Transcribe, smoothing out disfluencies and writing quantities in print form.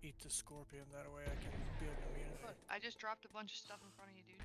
eat the scorpion. That way I can build an immunity. Look, I just dropped a bunch of stuff in front of you, dude.